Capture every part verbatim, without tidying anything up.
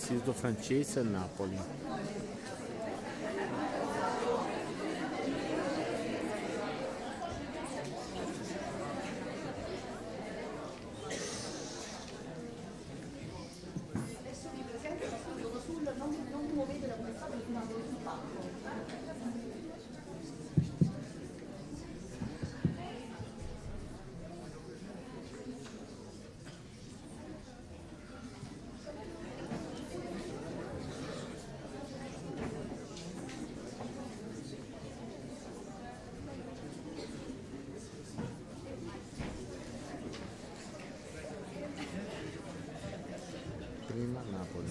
dell'Istituto francese a Napoli. Prima Napoli.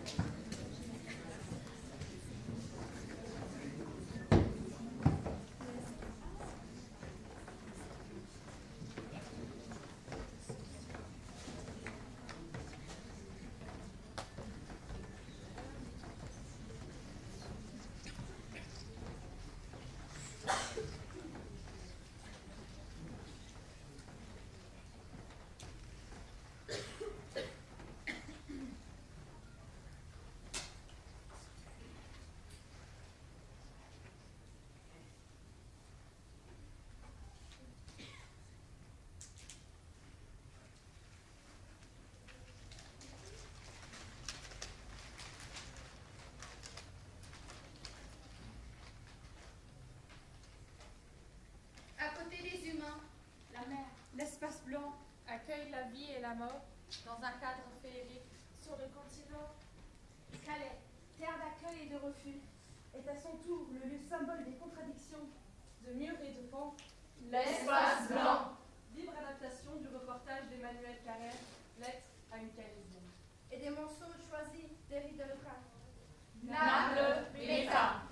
L'espace blanc accueille la vie et la mort dans un cadre féerique. Sur le continent, Calais, terre d'accueil et de refus, est à son tour le lieu symbole des contradictions, de murs et de pans. L'espace blanc. Libre adaptation du reportage d'Emmanuel Carrère, Lettre à une Calaisienne. Et des morceaux choisis d'Éric Delprat. Naples, l'État.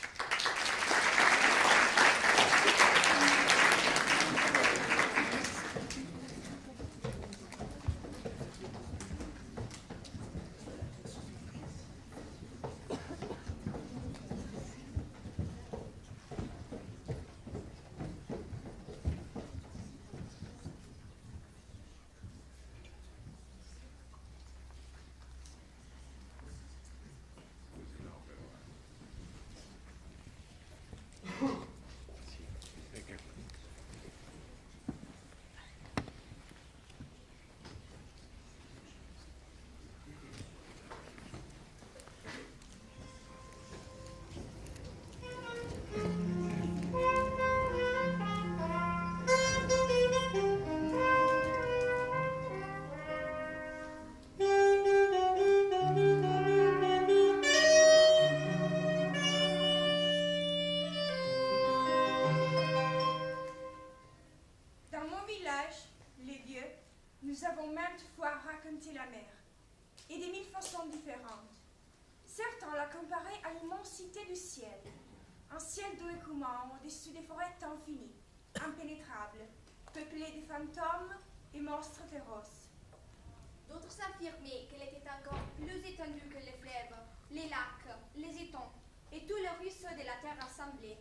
Nous avons maintes fois raconté la mer, et des mille façons différentes. Certains la comparaient à l'immensité du ciel, un ciel d'eau écumant au-dessus des forêts infinies, impénétrables, peuplées de fantômes et monstres féroces. D'autres affirmaient qu'elle était encore plus étendue que les fleuves, les lacs, les étangs et tous les ruisseaux de la terre assemblés.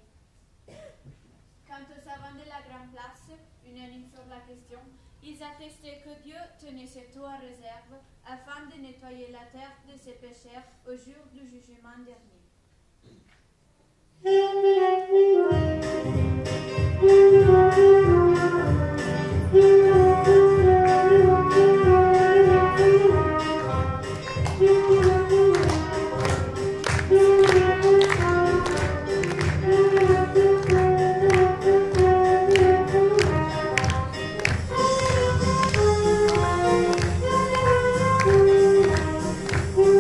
Quant aux savants de la Grande Place, unanimes sur la question, ils attestaient que Dieu tenait cette eau en réserve afin de nettoyer la terre de ses pécheurs au jour du jugement dernier.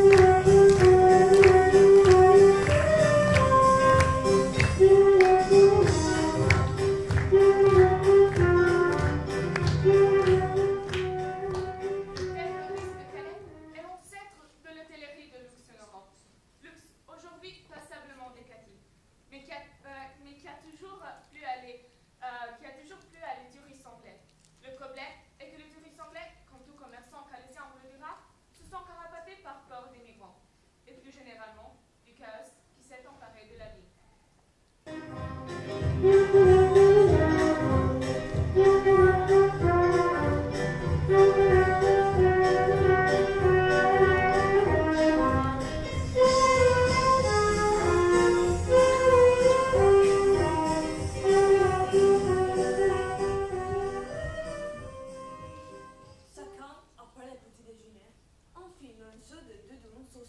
Thank you.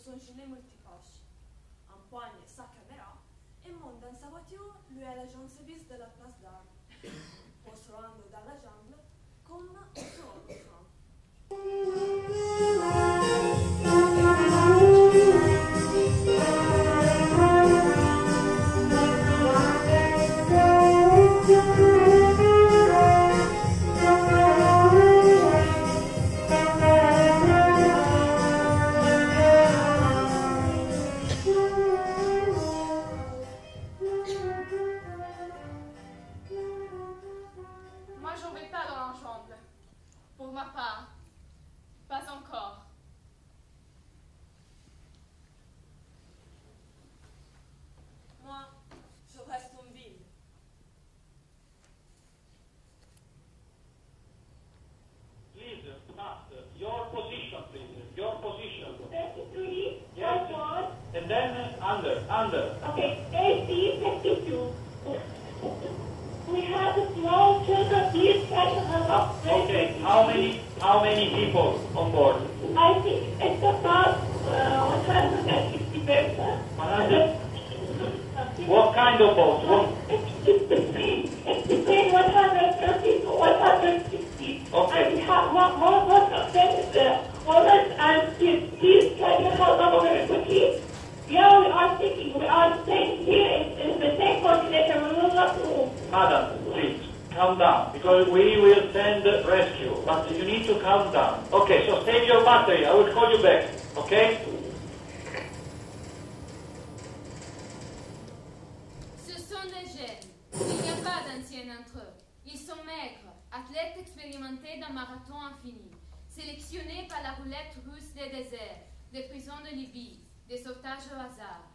son gilet multipoche, empoigne sa caméra et monte dans sa voiture, lui et l'agent service de la place d'armes, pour se rendre dans la jungle comme un enfant. Moi, j'en vais pas dans la jungle. Pour ma part, pas encore. Moi, je reste en ville. Please, master, your position, please. Your position. thirty-three, Yes. one. And then under, under. Okay, A C fifty-two. We have a small children, please try to help Ah, us. okay, how many, how many people on board? I think it's about uh, one hundred fifty persons. one hundred? What kind of boat? What? It's between, it's between one hundred thirty to one hundred sixty. Okay. And we have more, more, most of them is uh, children, and please, please try to help us very quickly. Yeah, we are thinking, we are staying here in, in the same coordinator, we will not move. Madam, please, calm down, because we will send rescue, but you need to calm down. Okay, so save your battery, I will call you back, okay? Ce sont des jeunes. Il n'y a pas d'anciens entre eux. Ils sont maigres, athlètes expérimentés d'un marathon infini, sélectionnés par la roulette russe des déserts, des prisons de Libye, des sautages au hasard.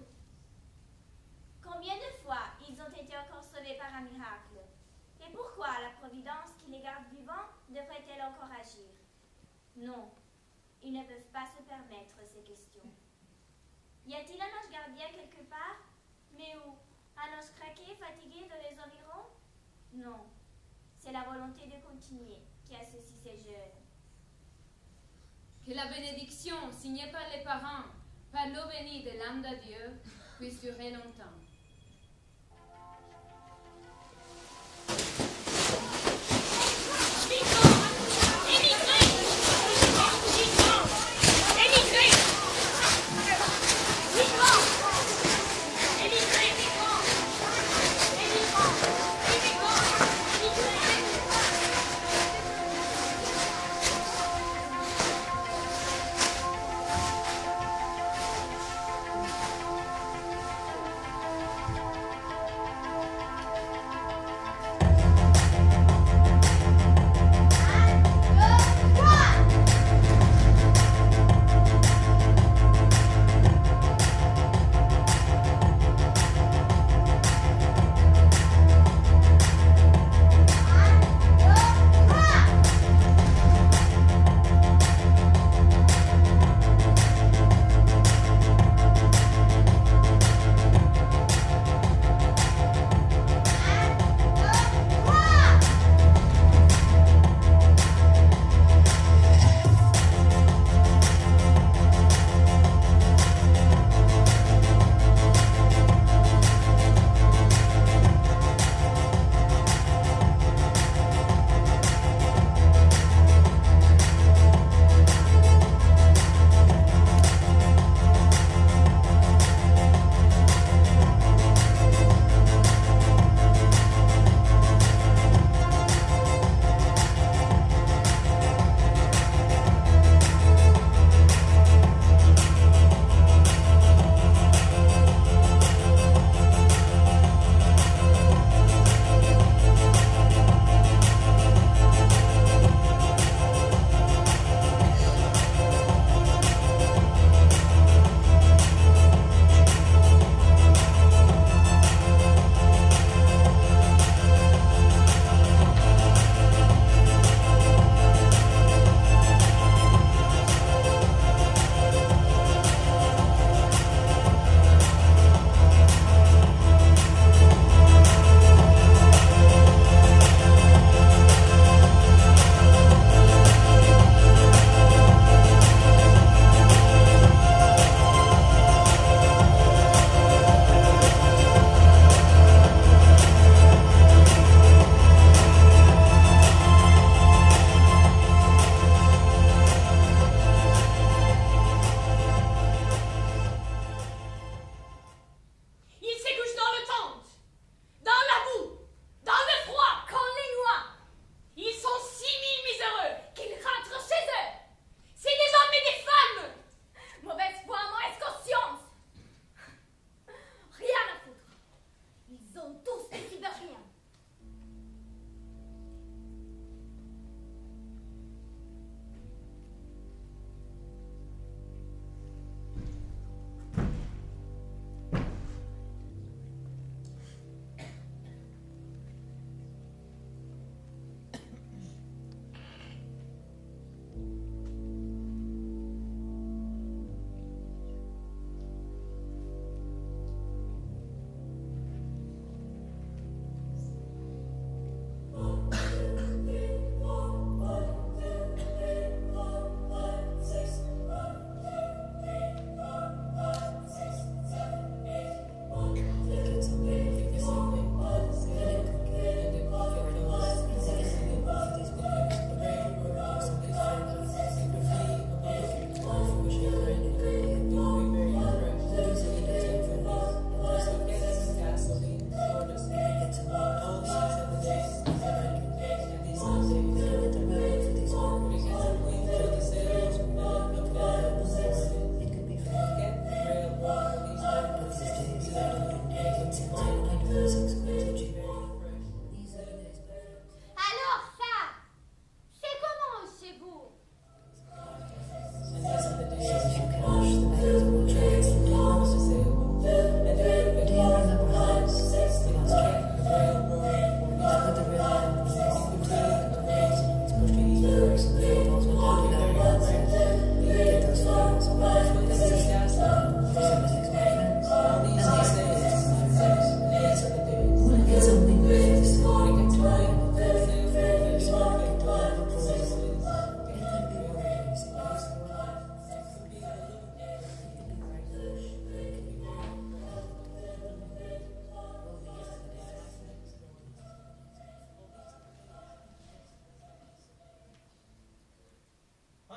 Combien de fois ils ont été encore sauvés par un miracle? Et pourquoi la Providence qui les garde vivants devrait-elle encore agir? Non, ils ne peuvent pas se permettre ces questions. Y a-t-il un ange gardien quelque part? Mais où? Un ange craqué, fatigué de les environs? Non, c'est la volonté de continuer qui associe ces jeunes. Que la bénédiction signée par les parents, par l'eau bénie de l'âme de Dieu, puisse durer longtemps.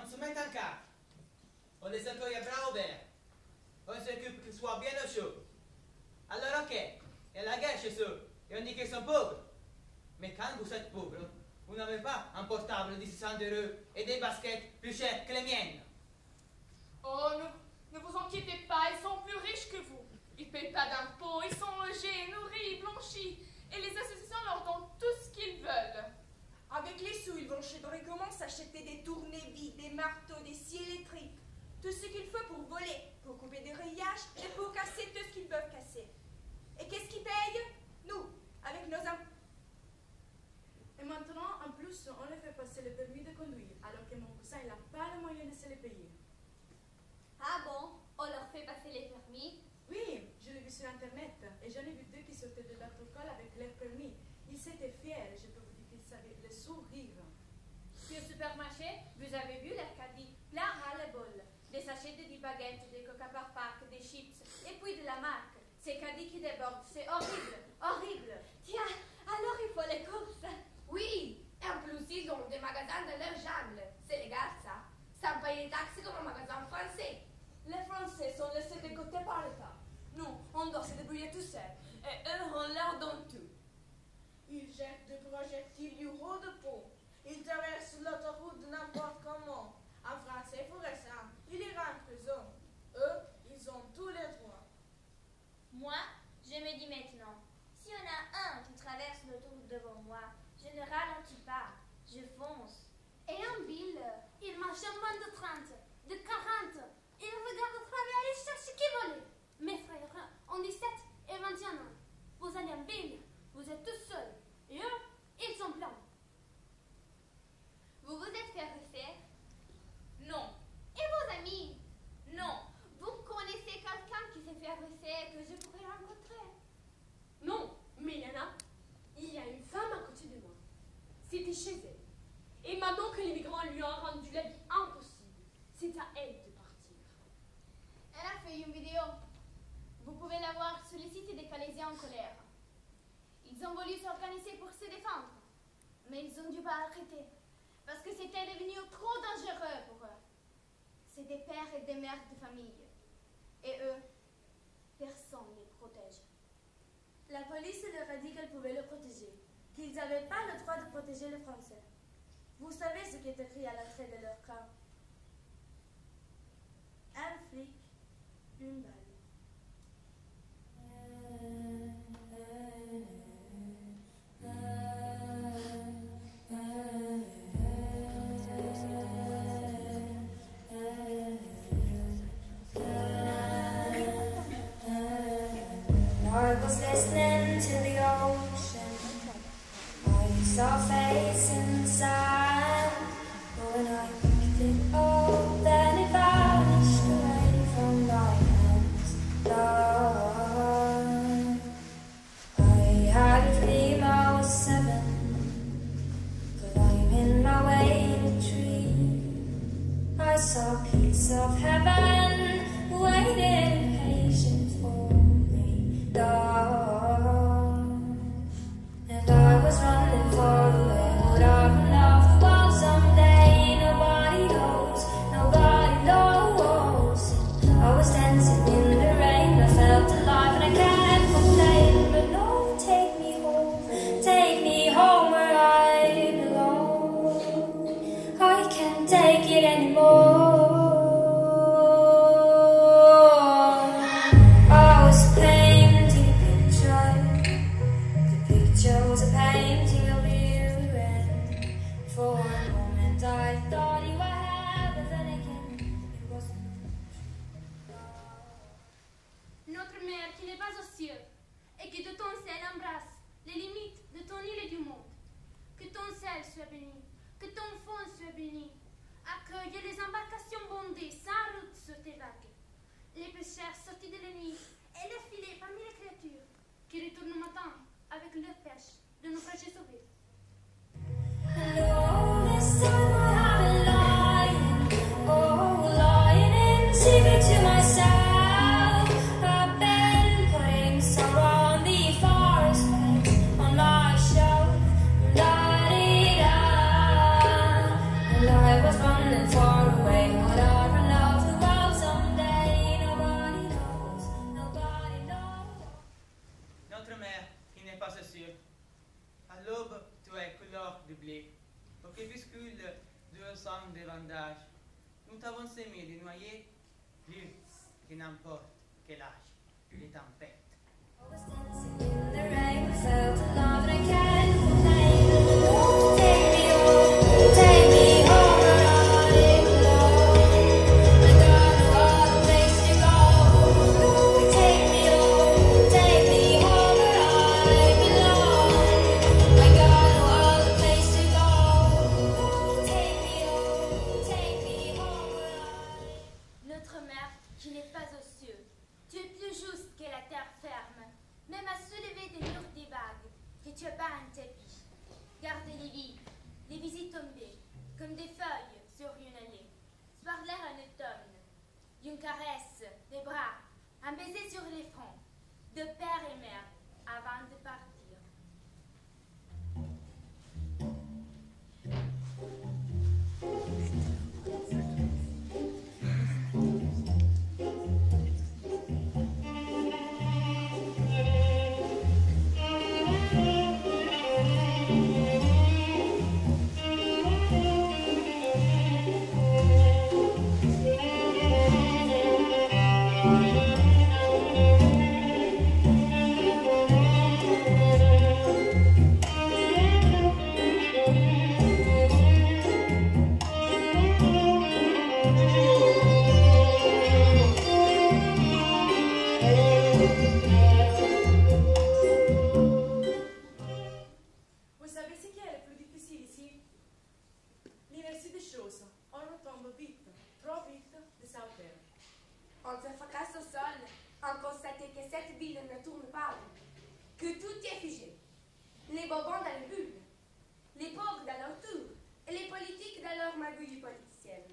se mette en carte. On les accueille à bras ouverts. On s'occupe qu'ils soient bien au chaud. Alors ok, il y a la guerre chez eux, et on dit qu'ils sont pauvres. Mais quand vous êtes pauvre, vous n'avez pas un portable de six cents euros et des baskets plus chères que les miennes. Oh, ne, ne vous inquiétez pas, ils sont plus riches que vous. Ils ne payent pas d'impôts, ils sont logés, nourris, blanchis. Et les associations leur donnent tout ce qu'ils veulent. Avec les sous, ils vont chez Bricoman s'acheter des tournevis, des marteaux, des scies électriques. Tout ce qu'il faut pour voler, pour couper des grillages et pour casser tout ce qu'ils peuvent casser. Et qu'est-ce qu'ils payent? Nous, avec nos impôts. Et maintenant, en plus, on les fait passer le permis de conduire, alors que mon cousin n'a pas le moyen de se les payer. Ah bon? On leur fait passer les permis? Oui, je l'ai vu sur Internet, et j'en ai vu deux qui sortaient de l'autocolle avec leur permis. Ils s'étaient fiers, et je peux vous dire qu'ils savaient le sourire. Puis au supermarché, vous avez vu leur caddie plein à la bol. Des sachets de dix baguettes, des coca par pack, des chips, et puis de la marque. Ces caddies qui débordent, c'est horrible, horrible. Tiens, alors il faut les courses. Oui, et en plus ils ont des magasins dans leur jungle. C'est légal ça. Sans payer les taxes comme un magasin français. Les Français sont laissés de côté par l'État. Nous, on doit se débrouiller tout seul, et eux, on leur donne tout. Ils jettent des projectiles du haut de pont. Ils traversent l'autoroute n'importe comment. En français, pour ça, ils iraient en prison. Eux, ils ont tous les droits. Moi, je me dis maintenant, si on a un qui traverse l'autoroute devant moi, je ne ralentis pas, je fonce. Et en ville, ils marchent en moins de trente, de quarante. Ils regardent à travers les cherchent qui volent. Mes frères ont dix-sept et vingt et un ans. Vous allez en ville, vous êtes tous seuls. Et eux, ils sont pleins. Vous vous êtes fait refaire? Non. Et vos amis? Non. Vous connaissez quelqu'un qui s'est fait refaire que je pourrais rencontrer? Non, mais il y en a. Il y a une femme à côté de moi. C'était chez elle. Et maintenant que les migrants lui ont rendu la vie impossible, c'est à elle de partir. Elle a fait une vidéo. Vous pouvez la voir sur le site des Calaisiens en colère. Ils ont voulu s'organiser pour se défendre, mais ils ont dû pas arrêter, parce que c'était devenu trop dangereux pour eux. C'est des pères et des mères de famille. Et eux, personne ne les protège. La police leur a dit qu'elle pouvait le protéger, qu'ils n'avaient pas le droit de protéger les Français. Vous savez ce qui est écrit à l'entrée de leur camp? Un flic, une balle. I was listening to the ocean. I saw a face inside. But when I picked it up, then it vanished away from my hands. Love. I had a dream I was seven, climbing my way in a tree. I saw a piece of heaven waiting patient for me. Love. And I was running far away. Would I run off the world someday? Nobody knows, nobody knows. I was dancing in the rain. I felt alive and I can't complain. But no, take me home, take me home where I belong. I can't take it anymore. I was painting a picture. The picture was a painting of you, and for a moment I thought you were here, but then again it wasn't. Notre mère qui n'est pas aux cieux, et que de ton ciel embrasse les limites de ton île et du monde. Que ton ciel soit béni, que ton fond soit béni. Accueille les embarcations bondées sans route sur tes vagues. Les pêcheurs sortis de la nuit et les filets parmi les créatures qui retournent au matin avec leur pêche de naufragés sauvés. And all this time I have been lying, oh, lying in secret to myself. I've been putting sorrow on the forest place on my shelf. La-dee-da. And I was running far away. d'âge, nous t'avons semé des noyers plus que n'importe quel âge. Les tempêtes. In the rain, felt love and I can't complain. Take me home, take me home where I belong. I got no other place to go. Take me home, take me home where I belong. I got no other place to go. Take me home, take me home where I. Notre mère, qui n'est pas aux cieux, tu es plus juste que la terre ferme, même à soulever des murs des vagues, que tu bats un tapis. Garde les vies, les visites tombées, comme des feuilles sur une allée. Soir l'air en automne, une caresse, des bras, un baiser sur les fronts, de père et mère, avant de partir. Vous savez ce qui est le plus difficile ici? L'inertie des choses. On retombe vite, trop vite, de sa hauteur. On se fracasse au sol en constatant que cette ville ne tourne pas, que tout est figé. Les bobons dans les bulles, les pauvres dans leur tour, et les politiques dans leur magouille politicienne.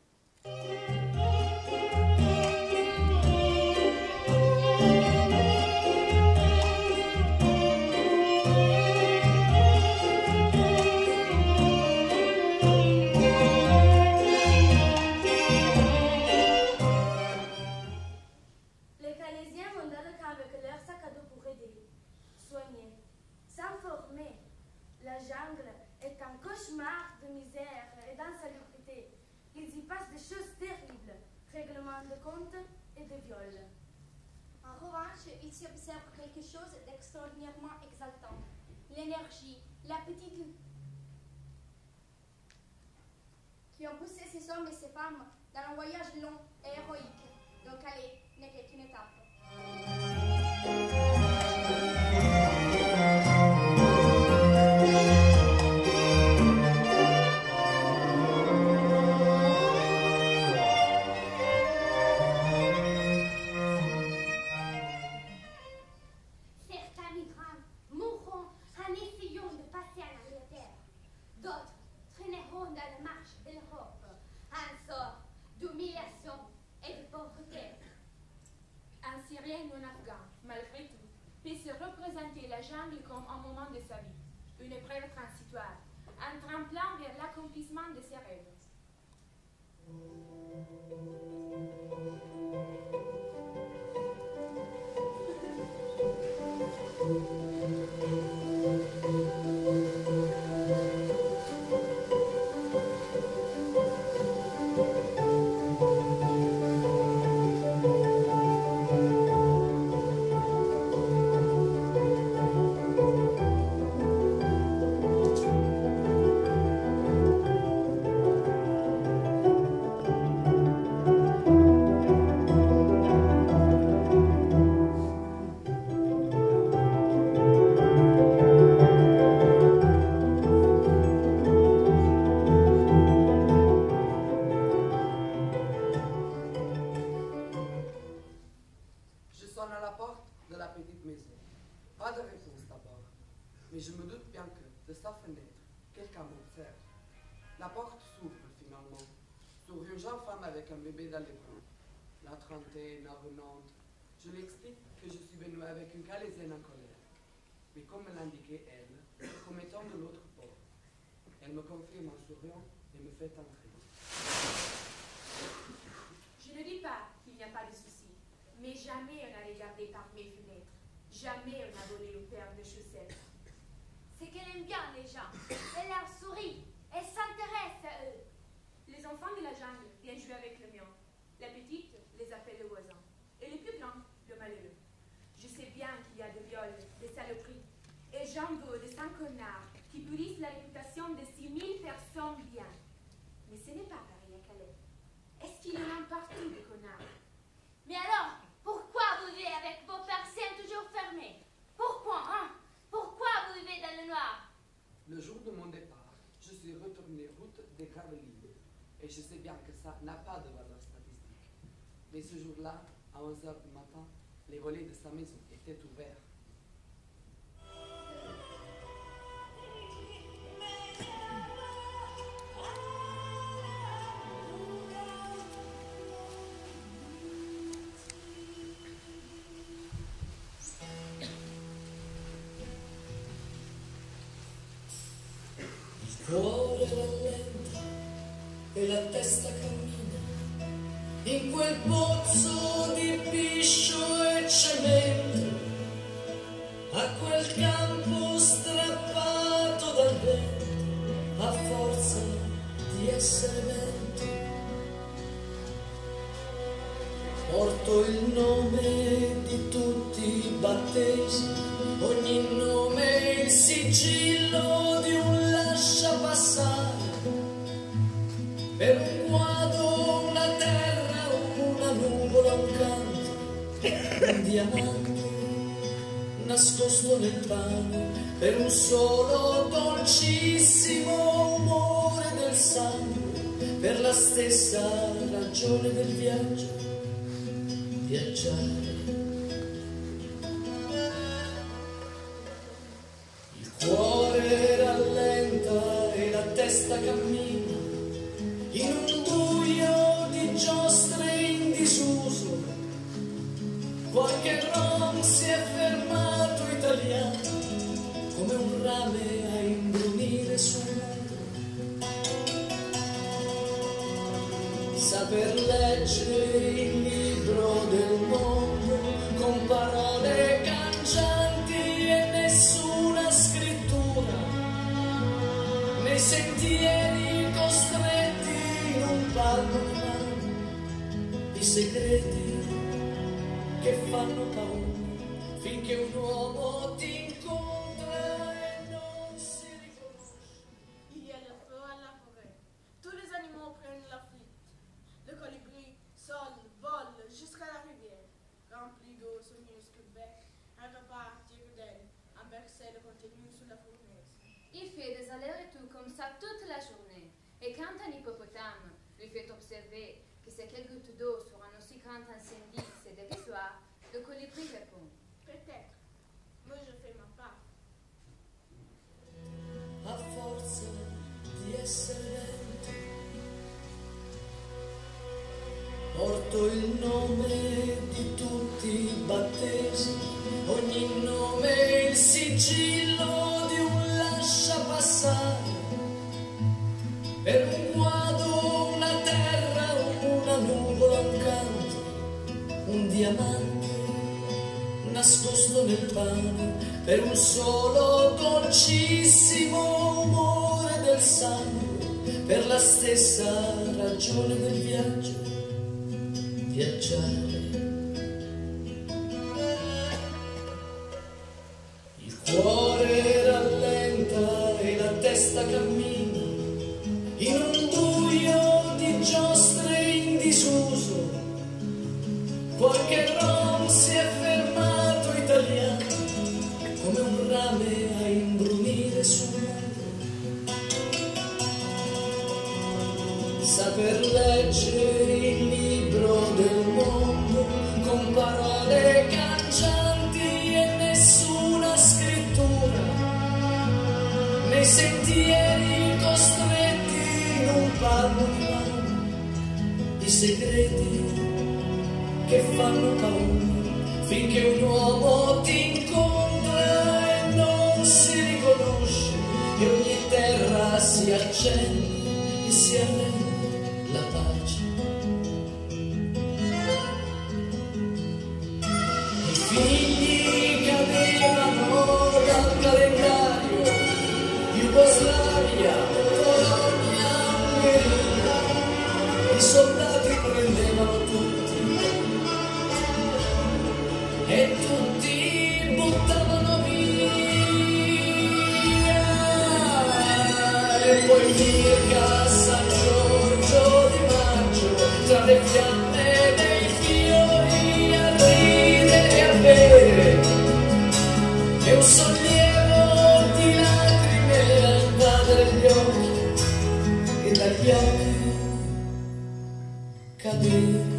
Les Calaisiens vont dans le camp avec leur sac à dos pour aider, soigner, s'informer. La jungle est un cauchemar de misère et d'insalubrité. Ils y passent des choses terribles, règlements de comptes et de viols. En revanche, il s'y observe quelque chose d'extraordinairement exaltant. L'énergie, l'appétit qui ont poussé ces hommes et ces femmes dans un voyage long et héroïque, dont Calais n'est qu'une étape. Certains migrants mourront en essayant de passer en Angleterre. D'autres traîneront dans la marche de l'Europe, un sort d'humiliation et de pauvreté. Un Syrien ou un Afghan, malgré tout, peut se représenter la jungle comme un moment de sa vie, une épreuve transitoire, un tremplin vers l'accomplissement de ses rêves. mais je me doute bien que, de sa fenêtre, quelqu'un m'observe. La porte s'ouvre finalement, sur une jeune femme avec un bébé dans les bras. La trentaine, avenante. Je lui explique que je suis venue avec une Calaisienne en colère, mais comme me l'indiquait elle, comme étant de l'autre port. Elle me confirme en souriant et me fait entrer. Je ne dis pas qu'il n'y a pas de souci, mais jamais on n'a regardé par mes fenêtres. Jamais on a volé une paire de chaussettes. C'est qu'elle aime bien les gens. Elle leur sourit. Elle s'intéresse à eux. Les enfants la jungle viennent jouer avec le mien. La petite les appelle le voisin. Et le plus grand, le malheureux. Je sais bien qu'il y a des viols, des saloperies. Et j'en veux de cinq connards qui pourrissent la réputation de six mille personnes bien. Mais ce n'est pas pareil à Calais. Est-ce qu'il y en a partout des connards? Mais alors, pourquoi vous vivez avec vos persiennes toujours fermées? Pourquoi, hein? Pourquoi vous vivez dans le noir? Le jour de mon départ, je suis retourné route des Carolines. Et je sais bien que ça n'a pas de valeur statistique. Mais ce jour-là, à onze heures du matin, les volets de sa maison étaient ouverts. Il cuore rallenta e la testa cammina in quel pozzo di piscio e cemento, a quel campo strappato dal vento, a forza di essere vento. Porto il nome di tutti i battesimi, ogni nome il sigillo di un lascia passare, per un guado, una terra, una nuvola, un canto, un diamante nascosto nel pane, per un solo dolcissimo umore del sangue, per la stessa ragione del viaggio, viaggiare. Il cuore rallenta e la testa cammina in un buio di giostre in disuso. Qualche rom si è fermato italiano, come un rame a imbrunire sul muro. Saper leggere il libro del mondo con parole cangianti e nessuna scrittura, nei sentieri costretti in un palmo di mano, i segreti che fanno paura, finché un uomo ti incontra e non si riconosce. Il y a le feu à la forêt. Tous les animaux prennent la fuite. Le colibri sol, vole jusqu'à la rivière, rempli d'eau son minuscule bec, incapable de tirer d'elle, en verser le contenu sous la fournaise. Il fait des allers-retours comme ça toute la journée. Et quand un hippopotame lui fait observer que c'est quelques gouttes d'eau sur un aussi grand incendie, c'est dérisoire, le colibri répond: Peut-être. Moi, je fais ma part. A forza di essere vento, porto il nome di tutti i battesimi, ogni nome il sigillo di un lascia passare, per un guado, una terra, una nuvola, un canto, un diamante nascosto nel pane, per un solo dolcissimo umore del sangue, per la stessa ragione del viaggio, viaggiare. Il cuore rallenta e la testa cammina in un buio di giostre in disuso. Qualche rom si è fermato italiano, come un rame a imbrunire sul muro. Saper leggere il libro del mondo con parole cangianti e nessuna scrittura, nei sentieri costretti in un palmo di mano, i segreti che fanno paura, finché un uomo ti incontra e non si riconosce, e ogni terra si accende e si arrende la pace. I figli cadevano dal calendario, Jugoslavia, Polonia, Ungheria, i soldati prendevano tutti e tutti buttavano via. E poi Mirka, San Giorgio di maggio, tra le fiamme dei fiori a ridere e a bere, e un sollievo di lacrime a invadere gli occhi e dagli occhi cadere.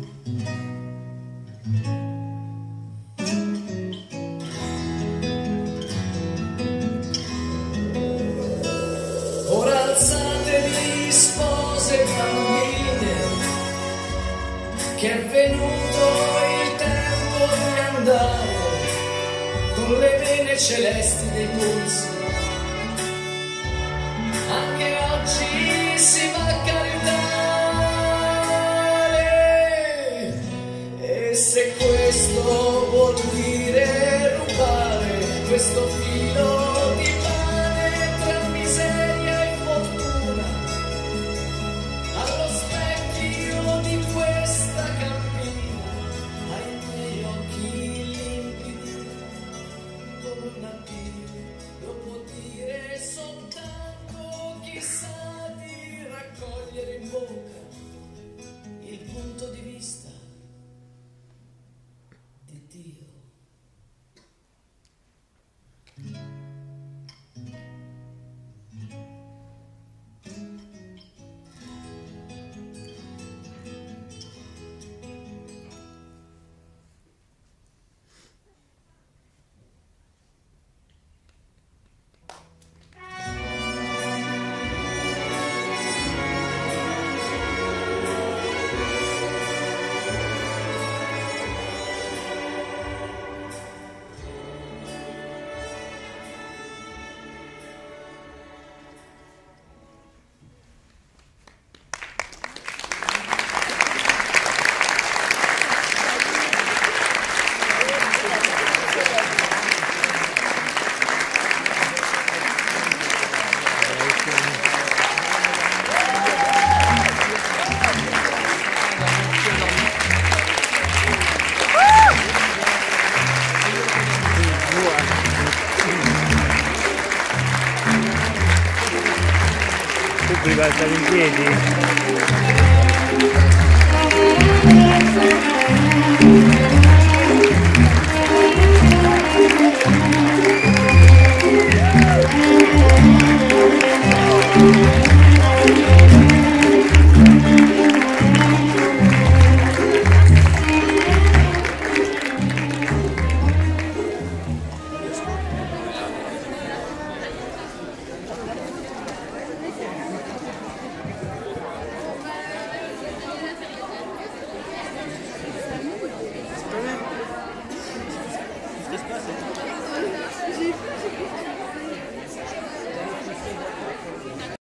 Ora alzatevi spose e bambine, che è venuto il tempo di andare, con le vene celesti dei polsi. Anche oggi si va a caritare, e se questo vuol dire rubare questo filo di pane tra miseria e fortuna, allo specchio di questa campina, ai miei occhi limpidi come un attimo, lo può dire soltanto chi sa di raccogliere in bocca il punto di vista di Dio. Tu puoi stare in piedi?